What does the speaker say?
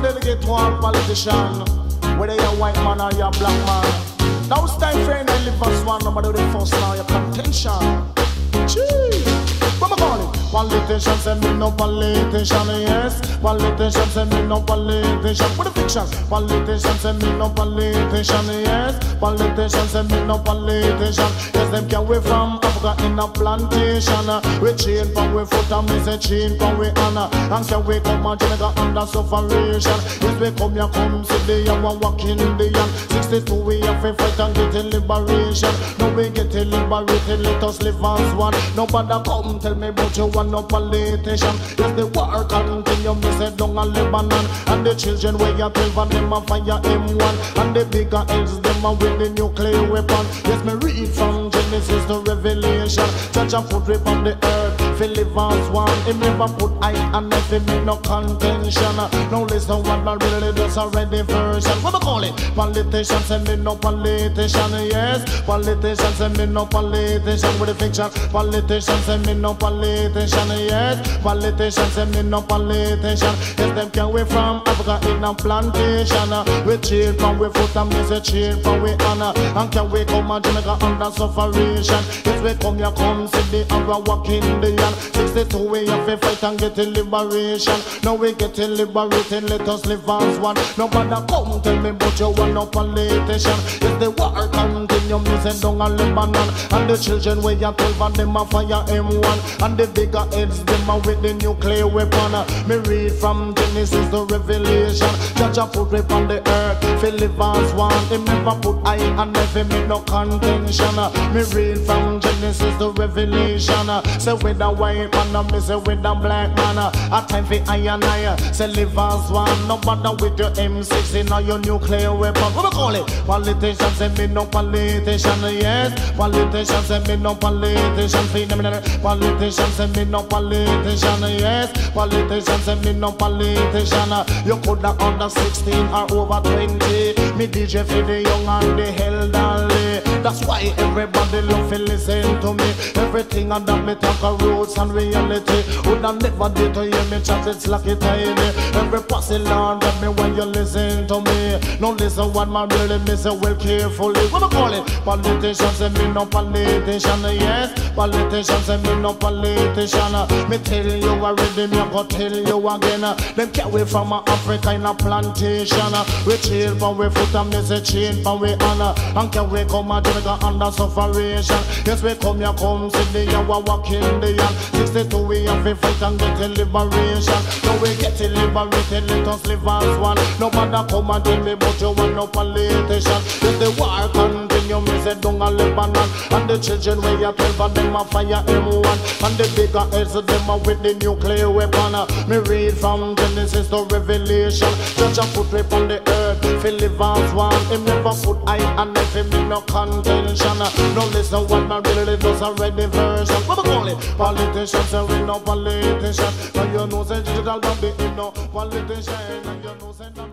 delegate to all politicians, whether you're a white man or you're a black man. Now it's time for you to live as one, nobody do the first now, your contention. Gee, what am I calling? Politicians say me no politician, yes. Politicians say me no politician. What the fiction? Politicians say me no politician, yes. Politicians say me no politician. Yes, them can we from Africa in a plantation. We chain from we foot and we say chain from we honor. And can we come and Jamaica under sufferation? Yes, we come here, come see the young one walking in the young. 62 we have to fight and get in liberation. Now we get in liberated, let us live as one. Nobody come tell me about you one no politician. Yes, the war continue, me say down a Lebanon. And the children where you tell for them a fire M1. And the bigger heads them a with the nuclear weapon. Yes, me read from Genesis to Revelation. Judge a foot rip on the earth, feel live as one. He never put eye and nothing make no contention. Now listen what I really does already version. What I call it? Politicians say me no politician, yes. Politicians say me no politician with the fiction. Politicians say me no politician, yes. Politicians say me no politician. Yes, them can we from Africa in a plantation. We cheer from we foot and we say cheer from we honor. And can we come and Jamaica under sufferation? Yes, we come here, come see the hour walking the yan. 62 we have to fight and get in liberation. Now we get in liberated, let us live as one. Nobody come tell me but you want no politician. Yes, the war continue, me say down a Lebanon. And the children where you 12 and them a fire M1. And the bigger heads them a with the nuclear weapon. Me read from Genesis to Revelation. Judge a put rip on the earth, feel live as one. He never put eye and never make no contention. Me read from Genesis to Revelation. Say with the white man, me say with the black man. A time for eye and eye, say live as one. No matter with your M16 or your nuclear weapon. What we call it? Politicians say me no politician, yes. Politicians say me no politician. Politicians say me no politician, yes. Politicians say me no politician. You could have under 16 or over 20. Me DJ for the young and the elderly. That's why everybody love to listen to me. Everything under me talk of roots and reality. Would I never did to hear me chat, it's like it tiny. Every pussy land at me when you listen to me. No listen what my really me say well carefully. What I call it? Politicians say me no politician, yes. Politicians say me no politician. Me tell you already, me go tell you again. Them carry from Africa in a plantation. We chill from we foot and me say chain from we honor. And can we come and Jamaica under sufferation? Yes, we come here, come see the hour walking the yan. 62 we have to fight and get in liberation. Now we get in liberated, let us live as one. Nobody come and tell me but you want no politician. If the war continue, me say down a Lebanon. And the children where you 12 and them a fire M1. And the bigger heads of them are with the nuclear weapon. Me read from Genesis to Revelation. Judge a foot rip on the earth, feel live as one. Him never put eye and never make no contention. No listen what my really does already version. What we call it? Politicians say we no politician. Now you know say digital don't be no politician. Now you know say